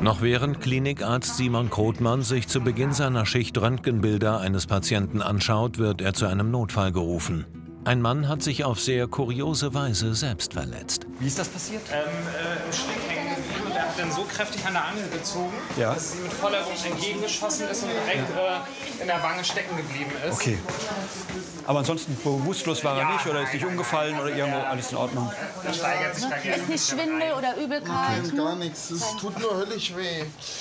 Noch während Klinikarzt Simon Krothmann sich zu Beginn seiner Schicht Röntgenbilder eines Patienten anschaut, wird er zu einem Notfall gerufen. Ein Mann hat sich auf sehr kuriose Weise selbst verletzt. Wie ist das passiert? Im Schlick hängen geblieben und er hat dann so kräftig an der Angel gezogen, dass sie mit voller Wucht entgegengeschossen ist und direkt in der Wange stecken geblieben ist. Okay. Aber ansonsten bewusstlos war er nicht oder ist nicht umgefallen oder irgendwo alles in Ordnung? Das steigert sich da gerne. Ist nicht Schwindel oder Übelkeit? Gar nichts, es tut nur höllisch weh.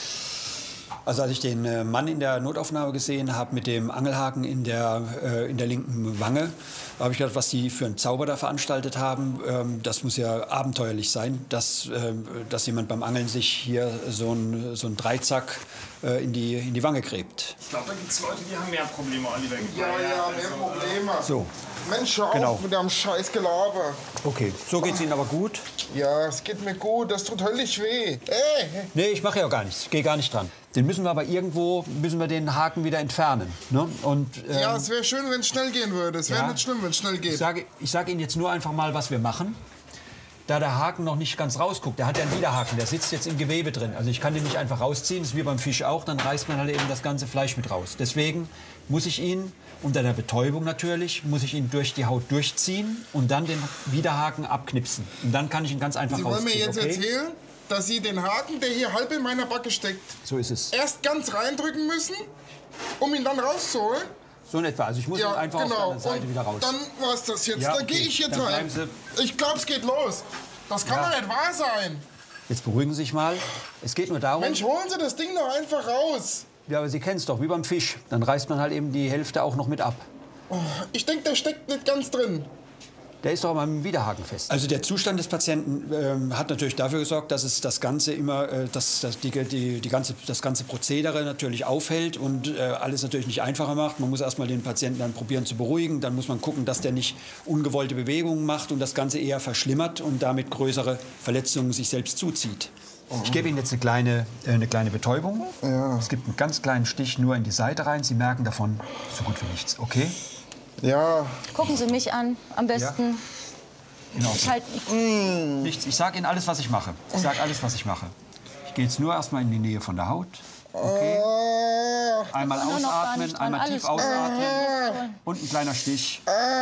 Also als ich den Mann in der Notaufnahme gesehen habe mit dem Angelhaken in der linken Wange, habe ich gedacht, was die für einen Zauber da veranstaltet haben. Das muss ja abenteuerlich sein, dass jemand beim Angeln sich hier so ein Dreizack in die Wange gräbt. Ich glaube, da gibt es Leute, die haben mehr Probleme, Oliver. Ja, mehr Probleme. So. Mensch, hör auf mit deinem scheiß Gelaber. Okay, so geht's Ihnen aber gut? Ja, es geht mir gut, das tut höllisch weh. Nee, ich mache ja gar nichts, ich gehe gar nicht dran. Den müssen wir aber den Haken wieder entfernen. Ne? Und, ja, es wäre schön, wenn es schnell gehen würde. Es wäre nicht schlimm, wenn es schnell geht. Ich sage Ihnen jetzt nur einfach mal, was wir machen. Da der Haken noch nicht ganz rausguckt, der hat ja einen Widerhaken, der sitzt jetzt im Gewebe drin. Also ich kann den nicht einfach rausziehen, das ist wie beim Fisch auch, dann reißt man halt eben das ganze Fleisch mit raus. Deswegen muss ich ihn, unter der Betäubung natürlich, muss ich ihn durch die Haut durchziehen und dann den Widerhaken abknipsen. Und dann kann ich ihn ganz einfach rausziehen. Sie wollen mir jetzt erzählen, dass Sie den Haken, der hier halb in meiner Backe steckt, so ist es, erst ganz reindrücken müssen, um ihn dann rauszuholen? So in etwa. Also ich muss ihn einfach auf der anderen Seite wieder raus. Dann war's das jetzt. Ja, Dann gehe ich jetzt dann rein. Ich glaube, es geht los. Das kann doch nicht wahr sein. Jetzt beruhigen Sie sich mal. Es geht nur darum... Mensch, holen Sie das Ding doch einfach raus. Ja, aber Sie kennen es doch, wie beim Fisch. Dann reißt man halt eben die Hälfte auch noch mit ab. Oh, ich denke, der steckt nicht ganz drin. Der ist doch aber mit dem Widerhaken fest. Also der Zustand des Patienten hat natürlich dafür gesorgt, dass es das Ganze immer, das ganze Prozedere natürlich aufhält und alles natürlich nicht einfacher macht. Man muss erstmal den Patienten dann probieren zu beruhigen. Dann muss man gucken, dass der nicht ungewollte Bewegungen macht und das Ganze eher verschlimmert und damit größere Verletzungen sich selbst zuzieht. Ich gebe Ihnen jetzt eine kleine Betäubung. Ja. Es gibt einen ganz kleinen Stich nur in die Seite rein. Sie merken davon so gut wie nichts. Okay? Ja. Gucken Sie mich an, am besten. Ja. Ich halt nichts. Ich sage Ihnen alles, was ich mache. Ich sage alles, was ich mache. Ich gehe jetzt nur erstmal in die Nähe von der Haut. Okay. Einmal ausatmen, einmal tief ausatmen. Und ein kleiner Stich.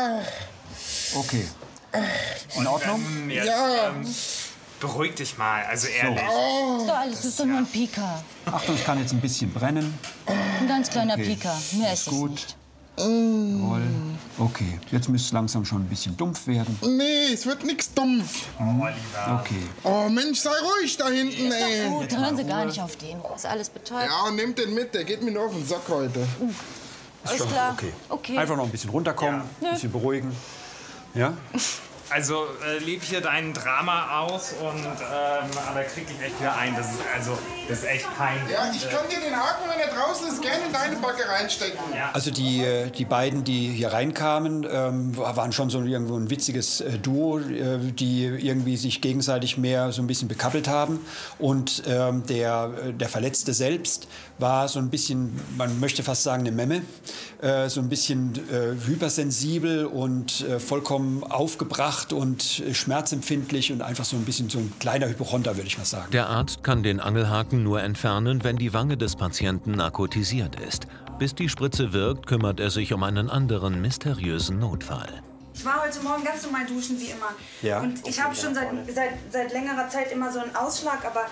Okay. In Ordnung? Ja. Beruhig dich mal, also ehrlich. ist doch alles, das ist doch nur ein Pika. Achtung, es kann jetzt ein bisschen brennen. Ein ganz kleiner Pika, mehr ist es nicht. Jawohl. Okay, jetzt müsste es langsam schon ein bisschen dumpf werden. Nee, es wird nichts dumpf. Oh, Oliver. Okay. Oh Mensch, sei ruhig da hinten, ey. Gut, hören Sie gar nicht auf den. Ist alles betäubt. Ja, nehmt den mit, der geht mir nur auf den Sack heute. Alles klar. Okay. Einfach noch ein bisschen runterkommen, ein bisschen beruhigen. Ja? Also leb hier dein Drama aus und aber krieg dich echt wieder ein. Das ist echt peinlich. Ja, ich kann dir den Haken, wenn er draußen ist, gerne in deine Backe reinstecken. Ja. Also die beiden, die hier reinkamen, waren schon so irgendwo ein witziges Duo, die irgendwie sich gegenseitig mehr so ein bisschen bekappelt haben. Und der Verletzte selbst war so ein bisschen, man möchte fast sagen, eine Memme. So ein bisschen hypersensibel und vollkommen aufgebracht und schmerzempfindlich und einfach so ein bisschen so ein kleiner Hypochonder, würde ich mal sagen. Der Arzt kann den Angelhaken nur entfernen, wenn die Wange des Patienten narkotisiert ist. Bis die Spritze wirkt, kümmert er sich um einen anderen mysteriösen Notfall. Ich war heute Morgen ganz normal duschen, wie immer. Ja. Und ich habe schon seit längerer Zeit immer so einen Ausschlag, aber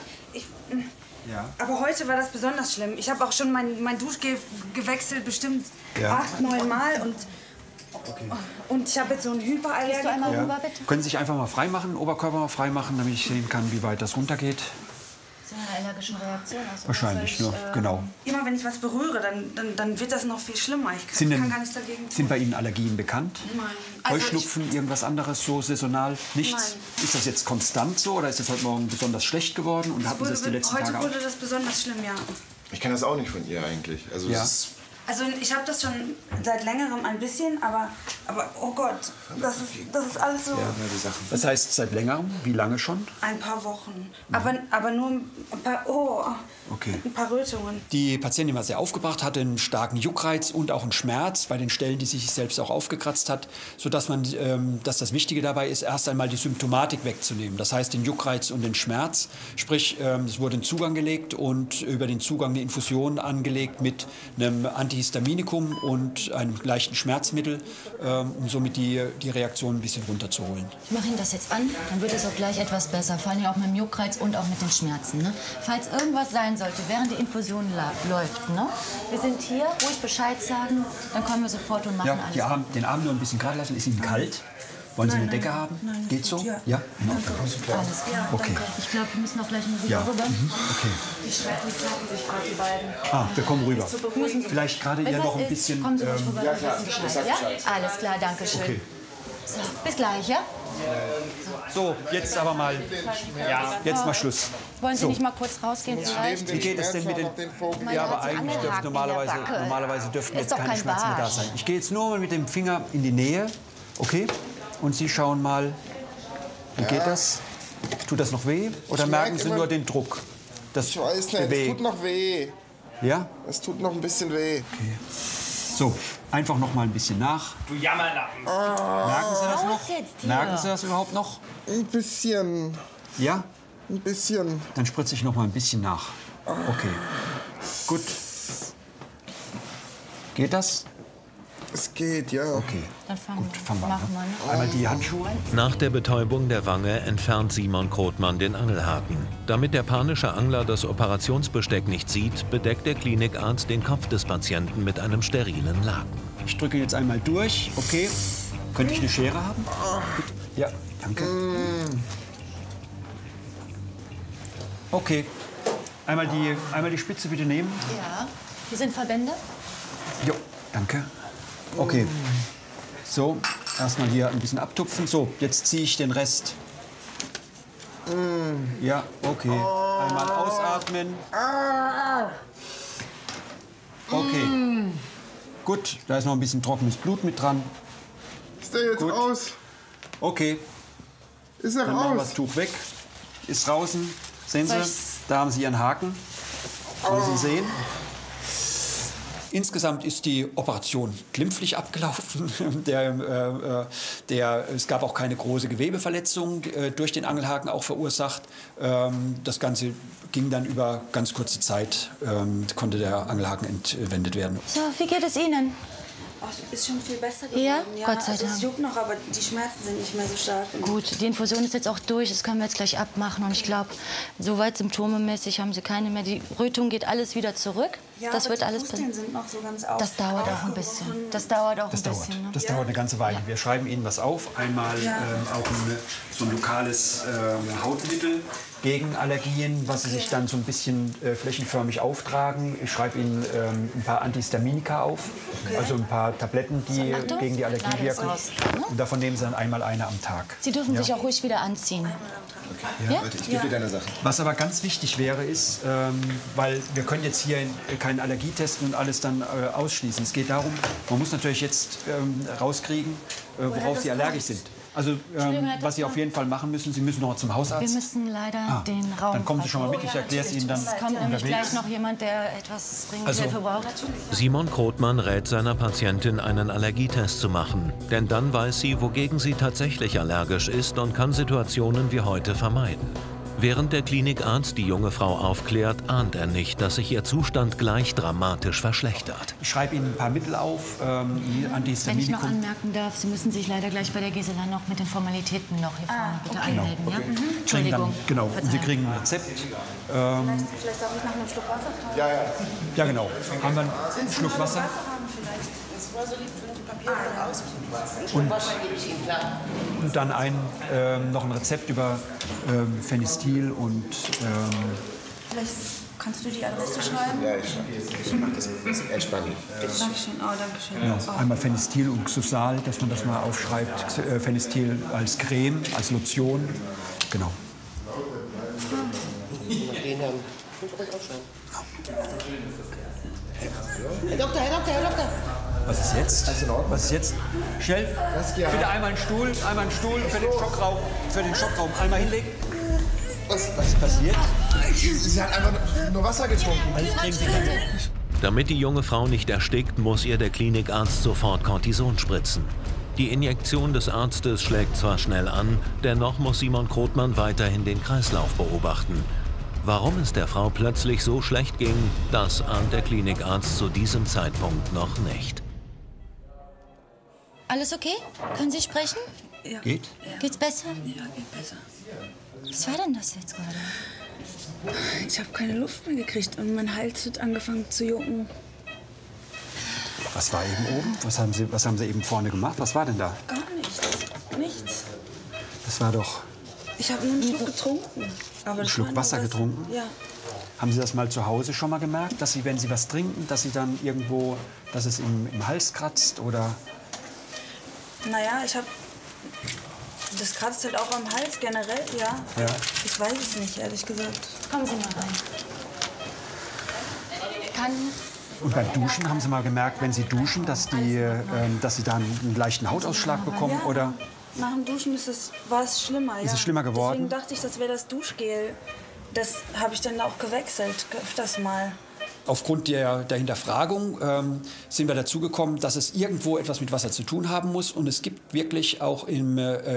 aber heute war das besonders schlimm. Ich habe auch schon mein Duschgel gewechselt, bestimmt 8, 9 Mal. Und ich habe jetzt so einen Hyperallergie. Einmal rüber, bitte. Können Sie sich einfach mal frei machen, Oberkörper mal frei machen, damit ich sehen kann, wie weit das runtergeht? Das ist eine allergische Reaktion. Also Wahrscheinlich, ne? Genau. Immer wenn ich was berühre, dann wird das noch viel schlimmer. Ich kann gar nichts dagegen tun. Sind bei Ihnen Allergien bekannt? Nein. Also Heuschnupfen, irgendwas anderes, so saisonal? Nichts? Nein. Ist das jetzt konstant so oder ist das heute Morgen besonders schlecht geworden? Und hatten Sie das die letzten Tage Heute auch? wurde das besonders schlimm, ja. Ich kenne das auch nicht von ihr eigentlich. Also Ja. es ist Also ich habe das schon seit längerem ein bisschen, aber oh Gott, das ist alles so... Das heißt seit längerem? Wie lange schon? Ein paar Wochen. Aber nur ein paar... ein paar Rötungen. Die Patientin war sehr aufgebracht, hatte einen starken Juckreiz und auch einen Schmerz bei den Stellen, die sich selbst auch aufgekratzt hat, sodass dass das Wichtige dabei ist, erst einmal die Symptomatik wegzunehmen. Das heißt den Juckreiz und den Schmerz. Sprich, es wurde ein Zugang gelegt und über den Zugang eine Infusion angelegt mit einem Antihistaminikum und einem leichten Schmerzmittel, um somit die Reaktion ein bisschen runterzuholen. Ich mache Ihnen das jetzt an, dann wird es auch gleich etwas besser. Vor allem auch mit dem Juckreiz und auch mit den Schmerzen. Ne? Falls irgendwas sein sollte, während die Infusion läuft, ne? Wir sind hier, ruhig Bescheid sagen, dann kommen wir sofort und machen alles. Den Arm nur ein bisschen gerade lassen. Ist Ihnen kalt? Wollen Sie eine Decke haben? Nein, geht so? Ja. Ja? Alles klar. Okay. Ich glaube, wir müssen auch gleich mal rüber. Okay. Die streiten sich gerade, die beiden. Wir kommen rüber. Vielleicht gerade ihr noch ein bisschen... Kommen Sie ruhig rüber, wir wissen Bescheid, ja? Alles klar, danke schön. Okay. So, bis gleich, ja? So, jetzt aber mal... Jetzt mal Schluss. Wollen Sie nicht mal kurz rausgehen vielleicht? Wie geht es denn mit den... Ja, aber eigentlich dürften normalerweise dürften jetzt keine Schmerzen mehr da sein. Ich gehe jetzt nur mal mit dem Finger in die Nähe, okay? Und Sie schauen mal, wie geht das? Tut das noch weh? Oder merken Sie nur den Druck? Ich weiß nicht, es tut noch weh. Ja? Es tut noch ein bisschen weh. Okay. So, einfach noch mal ein bisschen nach. Du Jammerlappen. Merken Sie das noch? Merken Sie das überhaupt noch? Ein bisschen. Ja? Ein bisschen. Dann spritze ich noch mal ein bisschen nach. Okay. Gut. Geht das? Es geht, ja. Okay. Dann fangen wir an. Ne? Einmal die Handschuhe. Nach der Betäubung der Wange entfernt Simon Krothmann den Angelhaken. Damit der panische Angler das Operationsbesteck nicht sieht, bedeckt der Klinikarzt den Kopf des Patienten mit einem sterilen Laken. Ich drücke jetzt einmal durch. Okay. Könnte ich eine Schere haben? Bitte? Ja, danke. Okay. Einmal die Spitze bitte nehmen. Ja. Hier sind Verbände. Jo, danke. Okay. So, erstmal hier ein bisschen abtupfen. So, jetzt ziehe ich den Rest. Ja, okay. Einmal ausatmen. Okay. Gut, da ist noch ein bisschen trockenes Blut mit dran. Ist der jetzt raus? Okay. Ist er Dann machen wir raus? das Tuch weg. Ist draußen. Sehen Sie? Da haben Sie Ihren Haken. Können Sie sehen? Insgesamt ist die Operation glimpflich abgelaufen. Es gab auch keine große Gewebeverletzung durch den Angelhaken auch verursacht. Das Ganze ging dann über ganz kurze Zeit, konnte der Angelhaken entwendet werden. So, wie geht es Ihnen? Ach, ist schon viel besser geworden. Ja? Gott sei also Dank. es juckt noch, aber die Schmerzen sind nicht mehr so stark. Gut, die Infusion ist jetzt auch durch, das können wir jetzt gleich abmachen. Und ich glaube, soweit symptomemäßig haben Sie keine mehr. Die Rötung geht alles wieder zurück. Ja, das aber wird die alles Pusteln sind noch so ganz Das dauert auch ein bisschen. Das dauert auch ein bisschen. Ne? Das dauert eine ganze Weile. Wir schreiben Ihnen was auf. Einmal auch so ein lokales Hautmittel gegen Allergien, was Sie sich dann so ein bisschen flächenförmig auftragen. Ich schreibe Ihnen ein paar Antihistaminika auf, also ein paar Tabletten, die gegen die Allergie wirken. Und davon nehmen Sie dann einmal eine am Tag. Sie dürfen sich auch ruhig wieder anziehen. Okay. Ja? Ich gebe dir deine Sachen. Was aber ganz wichtig wäre, ist, weil wir können jetzt hier keinen Allergietest und alles dann ausschließen. Es geht darum, man muss natürlich jetzt rauskriegen, worauf Sie allergisch sind. Also, was Sie auf jeden Fall machen müssen, Sie müssen noch zum Hausarzt. Wir müssen leider den Raum... Dann kommen Sie schon mal mit, ich erkläre es Ihnen dann. Es kommt nämlich gleich noch jemand, der etwas dringend Hilfe braucht. Simon Krothmann rät seiner Patientin, einen Allergietest zu machen. Denn dann weiß sie, wogegen sie tatsächlich allergisch ist und kann Situationen wie heute vermeiden. Während der Klinikarzt die junge Frau aufklärt, ahnt er nicht, dass sich ihr Zustand gleich dramatisch verschlechtert. Ich schreibe Ihnen ein paar Mittel auf, Antihistaminikum. Wenn ich noch anmerken darf, Sie müssen sich leider gleich bei der Gisela noch mit den Formalitäten noch hier vorne bitte anmelden. Ja? Entschuldigung. Genau, und Sie kriegen ein Rezept. Vielleicht darf ich nach einem Schluck Wasser fragen? Ja, genau. Haben wir einen Schluck Wasser? Und dann noch ein Rezept über Phenestil und... Vielleicht kannst du die Adresse schreiben? Ja, ich mache das ein bisschen entspannen. Dankeschön. Oh, dankeschön. Ja, einmal Phenestil und Xusal, dass man das mal aufschreibt. Phenestil als Creme, als Lotion. Genau. Herr Doktor, Herr Doktor, Herr Doktor. Was ist jetzt? Was ist jetzt? Schnell, bitte einmal einen Stuhl für den Schockraum. Einmal hinlegen. Was ist passiert? Sie hat einfach nur Wasser getrunken. Damit die junge Frau nicht erstickt, muss ihr der Klinikarzt sofort Cortison spritzen. Die Injektion des Arztes schlägt zwar schnell an, dennoch muss Simon Krothmann weiterhin den Kreislauf beobachten. Warum es der Frau plötzlich so schlecht ging, das ahnt der Klinikarzt zu diesem Zeitpunkt noch nicht. Alles okay? Können Sie sprechen? Ja. Geht? Geht's besser? Ja, geht besser. Was war denn das jetzt gerade? Ich habe keine Luft mehr gekriegt und mein Hals hat angefangen zu jucken. Was war eben oben? Was haben Sie eben vorne gemacht? Was war denn da? Gar nichts. Nichts. Das war doch... Ich habe nur einen Schluck getrunken. Aber Einen Schluck Wasser getrunken? Ja. Haben Sie das mal zu Hause schon mal gemerkt, dass Sie, wenn Sie was trinken, dass Sie dann irgendwo, dass es im Hals kratzt oder... Naja, das kratzt halt auch am Hals generell, ja. Ich weiß es nicht, ehrlich gesagt. Kommen Sie mal rein. Und beim Duschen haben Sie mal gemerkt, wenn Sie duschen, dass Sie da einen leichten Hautausschlag bekommen, ja. oder? Nach dem Duschen war es schlimmer, ja. Ist es schlimmer geworden? Deswegen dachte ich, das wäre das Duschgel. Das habe ich dann auch gewechselt, öfters mal. Aufgrund der Hinterfragung sind wir dazu gekommen, dass es irgendwo etwas mit Wasser zu tun haben muss. Und es gibt wirklich auch in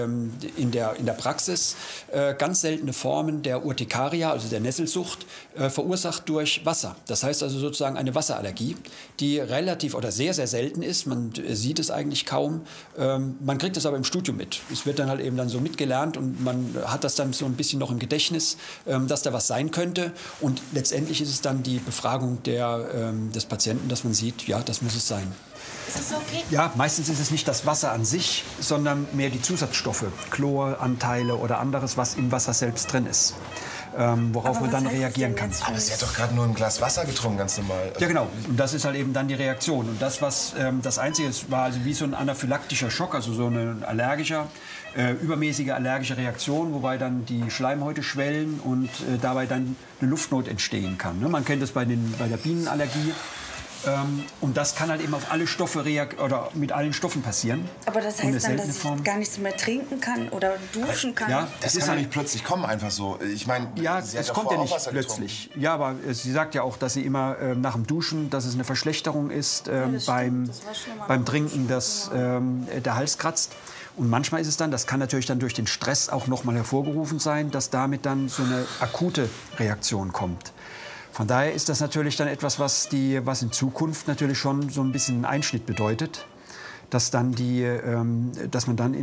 der Praxis ganz seltene Formen der Urtikaria, also der Nesselsucht, verursacht durch Wasser. Das heißt also sozusagen eine Wasserallergie, die relativ oder sehr, sehr selten ist. Man sieht es eigentlich kaum. Man kriegt es aber im Studium mit. Es wird dann halt eben dann so mitgelernt und man hat das dann so ein bisschen noch im Gedächtnis, dass da was sein könnte. Und letztendlich ist es dann die Befragung des Patienten, dass man sieht, ja, das muss es sein. Ist das okay? Ja, meistens ist es nicht das Wasser an sich, sondern mehr die Zusatzstoffe, Chloranteile oder anderes, was im Wasser selbst drin ist, worauf man dann reagieren kann. Aber sie hat doch gerade nur ein Glas Wasser getrunken, ganz normal. Ja, genau. Und das ist halt eben dann die Reaktion. Und das Einzige war also wie so ein anaphylaktischer Schock, also so eine übermäßige allergische Reaktion, wobei dann die Schleimhäute schwellen und dabei dann eine Luftnot entstehen kann. Ne? Man kennt das bei der Bienenallergie. Und das kann halt eben auf alle Stoffe oder mit allen Stoffen passieren. Aber das heißt dann, dass ich gar nichts mehr trinken kann oder duschen kann? Ja, das kann ja nicht plötzlich kommen, einfach so. Ich meine, ja, es kommt ja nicht plötzlich. Ja, aber sie sagt ja auch, dass sie immer nach dem Duschen, dass es eine Verschlechterung ist beim Trinken, dass der Hals kratzt. Und manchmal ist es dann, das kann natürlich dann durch den Stress auch noch mal hervorgerufen sein, dass damit dann so eine akute Reaktion kommt. Von daher ist das natürlich dann etwas, was in Zukunft natürlich schon so ein bisschen einen Einschnitt bedeutet, dass man dann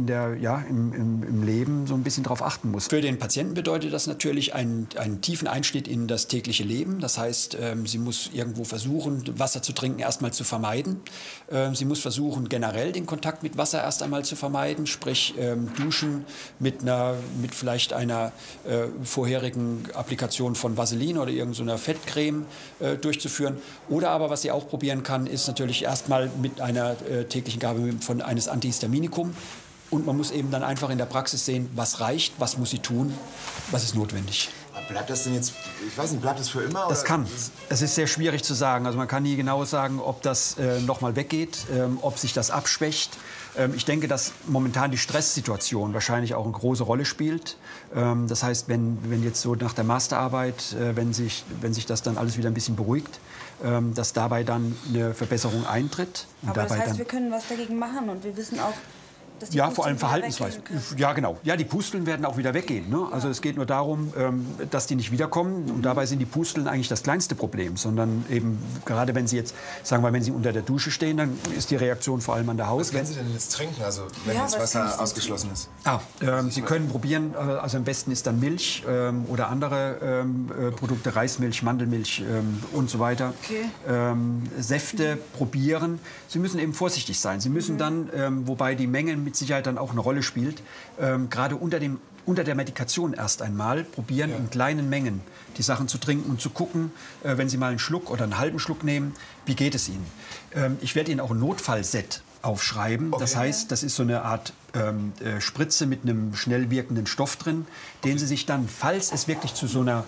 im Leben so ein bisschen darauf achten muss. Für den Patienten bedeutet das natürlich einen tiefen Einschnitt in das tägliche Leben. Das heißt, sie muss irgendwo versuchen, Wasser zu trinken erstmal zu vermeiden. Sie muss versuchen, generell den Kontakt mit Wasser erst einmal zu vermeiden, sprich Duschen mit vielleicht einer vorherigen Applikation von Vaseline oder irgendeiner Fettcreme durchzuführen. Oder aber, was sie auch probieren kann, ist natürlich erstmal mit einer täglichen Gabe von eines Antihistaminikum. Und man muss eben dann einfach in der Praxis sehen, was reicht, was muss sie tun, was ist notwendig. Bleibt das denn jetzt, ich weiß nicht, bleibt das für immer? Das kann. Es ist sehr schwierig zu sagen. Also man kann nie genau sagen, ob das noch mal weggeht, ob sich das abschwächt. Ich denke, dass momentan die Stresssituation wahrscheinlich auch eine große Rolle spielt. Das heißt, wenn jetzt so nach der Masterarbeit, wenn sich das dann alles wieder ein bisschen beruhigt, dass dabei dann eine Verbesserung eintritt. Und aber dabei das heißt, wir können was dagegen machen und wir wissen auch, dass die ja, vor allem Verhaltensweisen. Ja, genau. Ja, die Pusteln werden auch wieder weggehen. Ne? Also es geht nur darum, dass die nicht wiederkommen. Und dabei sind die Pusteln eigentlich das kleinste Problem. Sondern eben, gerade wenn Sie jetzt, sagen wir, wenn Sie unter der Dusche stehen, dann ist die Reaktion vor allem an der Haut. Was können Sie denn jetzt trinken, also wenn das Wasser ausgeschlossen ist? Sie können probieren, also am besten ist dann Milch oder andere Produkte, Reismilch, Mandelmilch und so weiter. Okay. Säfte probieren. Sie müssen eben vorsichtig sein. Sie müssen dann, wobei die Mengen mit Sicherheit dann auch eine Rolle spielt, gerade unter der Medikation erst einmal probieren, in kleinen Mengen die Sachen zu trinken und zu gucken, wenn Sie mal einen Schluck oder einen halben Schluck nehmen, wie geht es Ihnen. Ich werde Ihnen auch ein Notfallset aufschreiben. Okay. Das heißt, das ist so eine Art Spritze mit einem schnell wirkenden Stoff drin, den Sie sich dann, falls es wirklich zu so einer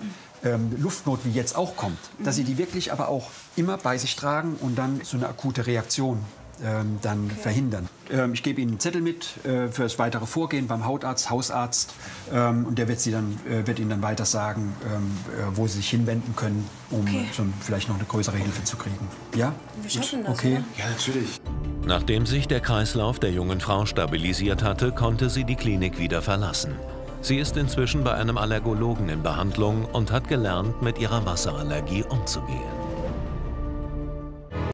Luftnot wie jetzt auch kommt, dass sie die wirklich aber auch immer bei sich tragen und dann so eine akute Reaktion dann verhindern. Ich gebe Ihnen einen Zettel mit für das weitere Vorgehen beim Hautarzt, Hausarzt und der wird Ihnen dann weiter sagen, wo Sie sich hinwenden können, um vielleicht noch eine größere Hilfe zu kriegen. Ja? Wir schaffen das, okay. oder? Ja, natürlich. Nachdem sich der Kreislauf der jungen Frau stabilisiert hatte, konnte sie die Klinik wieder verlassen. Sie ist inzwischen bei einem Allergologen in Behandlung und hat gelernt, mit ihrer Wasserallergie umzugehen.